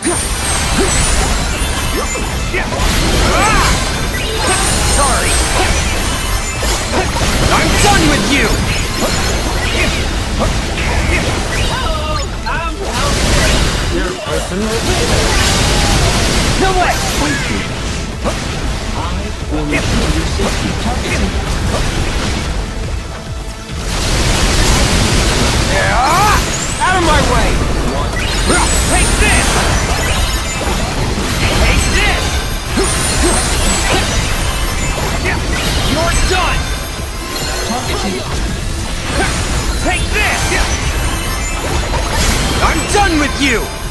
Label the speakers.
Speaker 1: Sorry. I'm done with you!
Speaker 2: Your personal
Speaker 1: No way!
Speaker 2: Wait, I will ensure your safety targeting.
Speaker 1: Out of my way! Take this! Take this! You're done!
Speaker 2: Targeting.
Speaker 1: Take this! I'm done with you!